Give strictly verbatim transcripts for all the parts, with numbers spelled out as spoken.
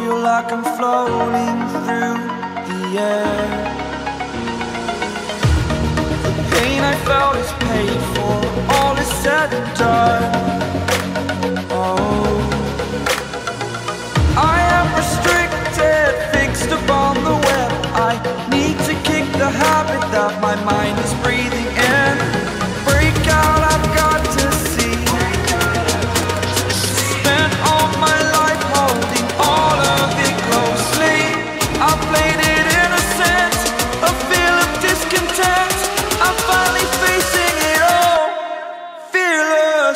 feel like I'm floating through the air. The pain I felt is paid for, all is said and done. Oh, I am restricted, fixed upon the web. I need to kick the habit that my mind is breathing in. Break out, I've got to see. Spent all my life holding all of it closely. I played it innocent, a feel of discontent. I'm finally facing it all, fearless.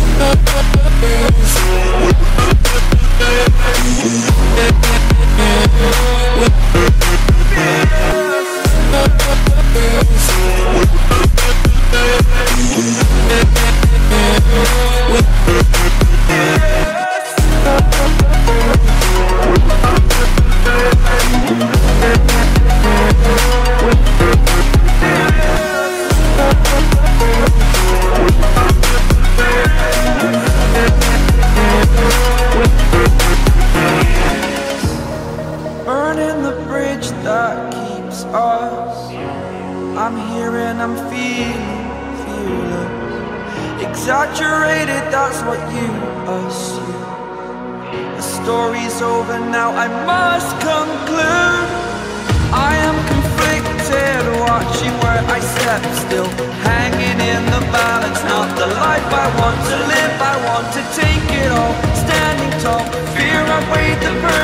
Burning the bridge that keeps us. I'm here and I'm feeling fearless. Exaggerated, that's what you assume. The story's over now, I must conclude. I am conflicted, watching where I step still, hanging in the balance. Not the life I want to live, I want to take it all. Standing tall, fear I weighed the burden.